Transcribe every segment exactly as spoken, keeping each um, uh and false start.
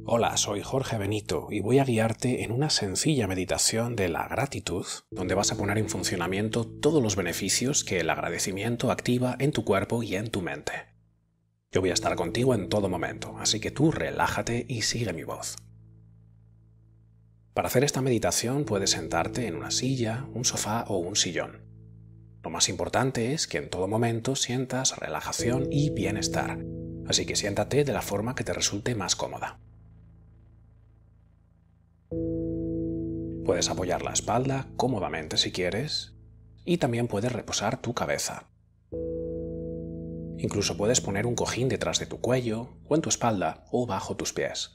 Hola, soy Jorge Benito y voy a guiarte en una sencilla meditación de la gratitud, donde vas a poner en funcionamiento todos los beneficios que el agradecimiento activa en tu cuerpo y en tu mente. Yo voy a estar contigo en todo momento, así que tú relájate y sigue mi voz. Para hacer esta meditación puedes sentarte en una silla, un sofá o un sillón. Lo más importante es que en todo momento sientas relajación y bienestar, así que siéntate de la forma que te resulte más cómoda. Puedes apoyar la espalda cómodamente si quieres y también puedes reposar tu cabeza. Incluso puedes poner un cojín detrás de tu cuello o en tu espalda o bajo tus pies.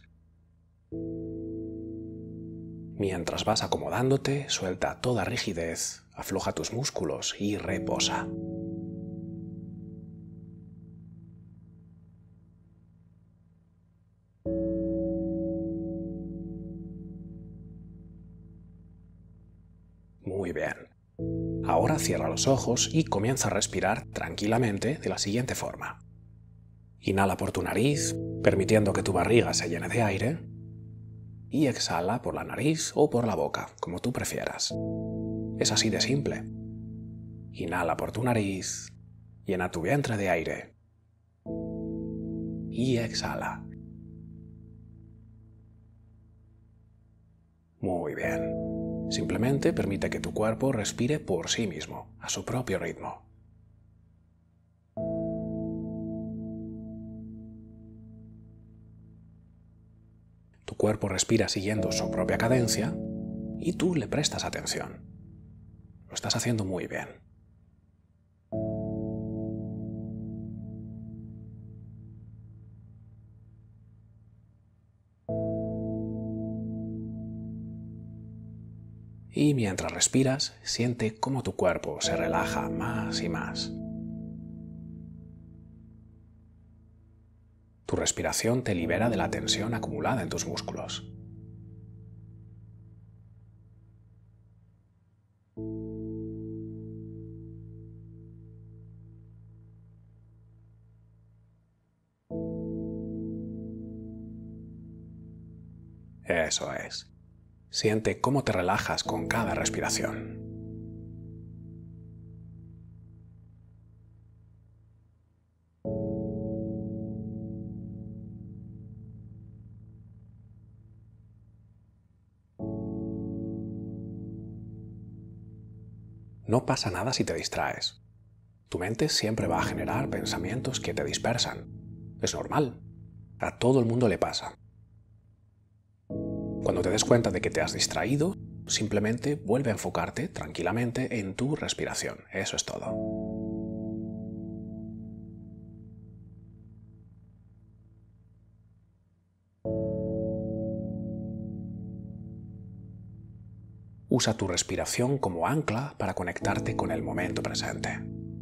Mientras vas acomodándote, suelta toda rigidez, afloja tus músculos y reposa. Muy bien. Ahora cierra los ojos y comienza a respirar tranquilamente de la siguiente forma. Inhala por tu nariz, permitiendo que tu barriga se llene de aire, y exhala por la nariz o por la boca, como tú prefieras. Es así de simple. Inhala por tu nariz, llena tu vientre de aire y exhala. Muy bien. Simplemente permite que tu cuerpo respire por sí mismo, a su propio ritmo. Tu cuerpo respira siguiendo su propia cadencia y tú le prestas atención. Lo estás haciendo muy bien. Y mientras respiras, siente cómo tu cuerpo se relaja más y más. Tu respiración te libera de la tensión acumulada en tus músculos. Eso es. Siente cómo te relajas con cada respiración. No pasa nada si te distraes. Tu mente siempre va a generar pensamientos que te dispersan. Es normal. A todo el mundo le pasa. Cuando te des cuenta de que te has distraído, simplemente vuelve a enfocarte tranquilamente en tu respiración. Eso es todo. Usa tu respiración como ancla para conectarte con el momento presente.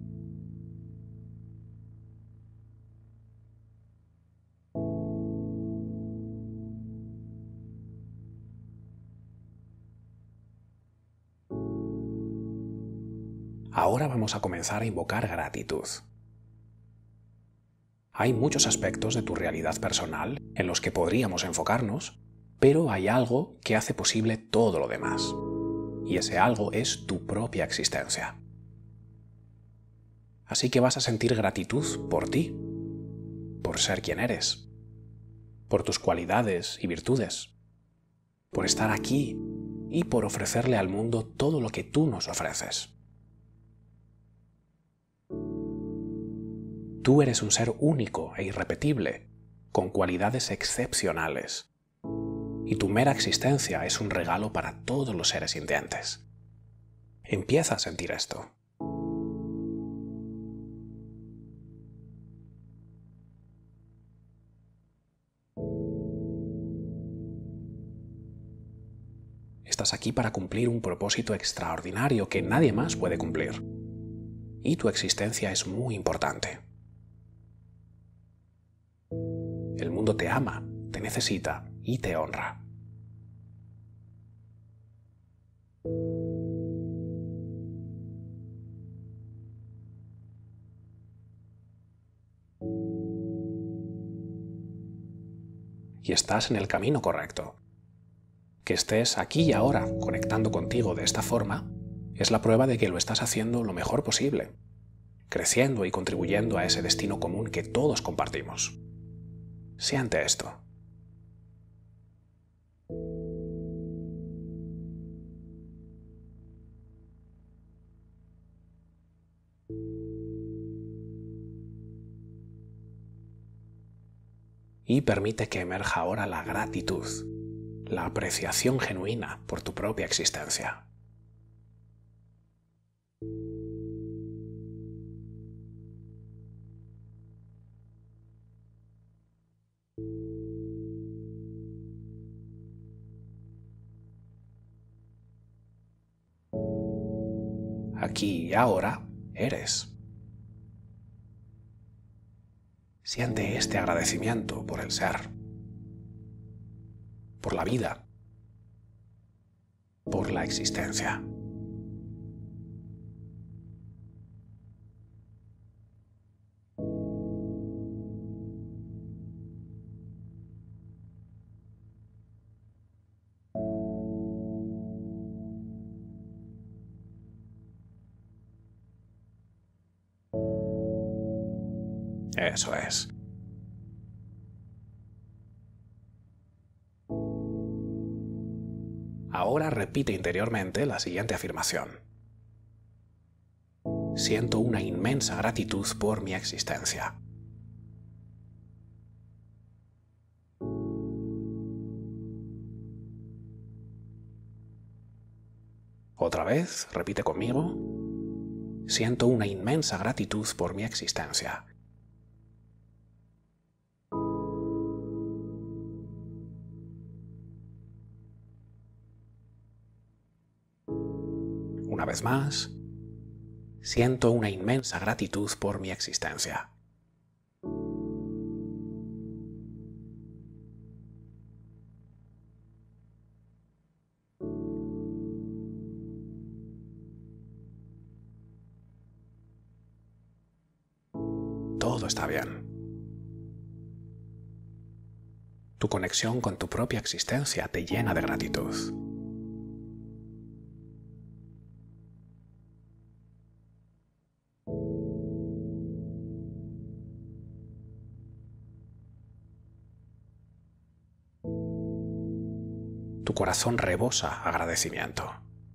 Ahora vamos a comenzar a invocar gratitud. Hay muchos aspectos de tu realidad personal en los que podríamos enfocarnos, pero hay algo que hace posible todo lo demás. Y ese algo es tu propia existencia. Así que vas a sentir gratitud por ti, por ser quien eres, por tus cualidades y virtudes, por estar aquí y por ofrecerle al mundo todo lo que tú nos ofreces. Tú eres un ser único e irrepetible, con cualidades excepcionales, y tu mera existencia es un regalo para todos los seres sintientes. Empieza a sentir esto. Estás aquí para cumplir un propósito extraordinario que nadie más puede cumplir. Y tu existencia es muy importante. El mundo te ama, te necesita y te honra. y estás en el camino correcto. Que estés aquí y ahora conectando contigo de esta forma es la prueba de que lo estás haciendo lo mejor posible, creciendo y contribuyendo a ese destino común que todos compartimos. Siente esto. Y permite que emerja ahora la gratitud, la apreciación genuina por tu propia existencia. Aquí y ahora eres. Siente este agradecimiento por el ser, por la vida, por la existencia. Eso es. Ahora repite interiormente la siguiente afirmación. Siento una inmensa gratitud por mi existencia. Otra vez, repite conmigo. Siento una inmensa gratitud por mi existencia. Una vez más, siento una inmensa gratitud por mi existencia. Todo está bien. Tu conexión con tu propia existencia te llena de gratitud. Tu corazón rebosa agradecimiento.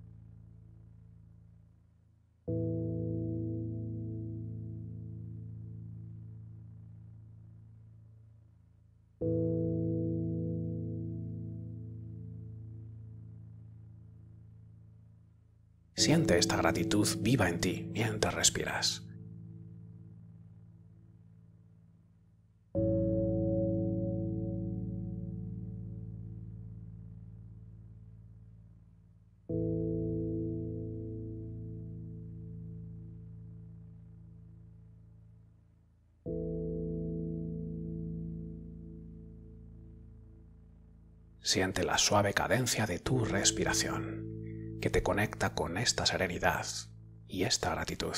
Siente esta gratitud viva en ti mientras respiras. Siente la suave cadencia de tu respiración, que te conecta con esta serenidad y esta gratitud.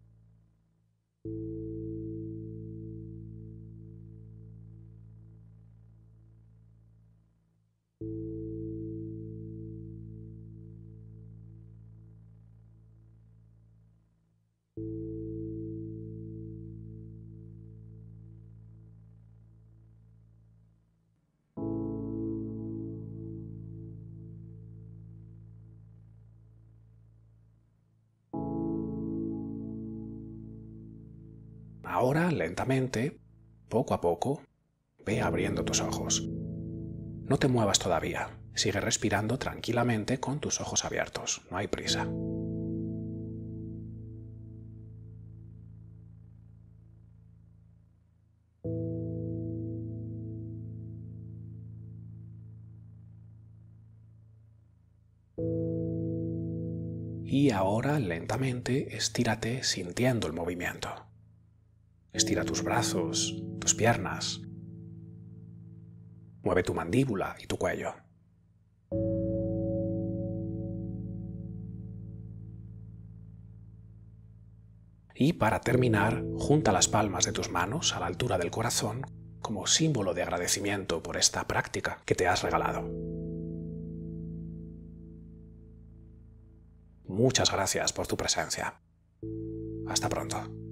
Ahora, lentamente, poco a poco, ve abriendo tus ojos. No te muevas todavía. Sigue respirando tranquilamente con tus ojos abiertos. No hay prisa. Y ahora, lentamente, estírate sintiendo el movimiento. Estira tus brazos, tus piernas. Mueve tu mandíbula y tu cuello. Y para terminar, junta las palmas de tus manos a la altura del corazón como símbolo de agradecimiento por esta práctica que te has regalado. Muchas gracias por tu presencia. Hasta pronto.